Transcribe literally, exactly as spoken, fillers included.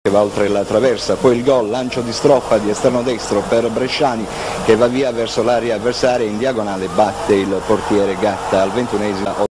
che va oltre la traversa, poi il gol, lancio di stroppa di esterno destro per Bresciani che va via verso l'area avversaria, in diagonale batte il portiere Gatta al ventunesimo.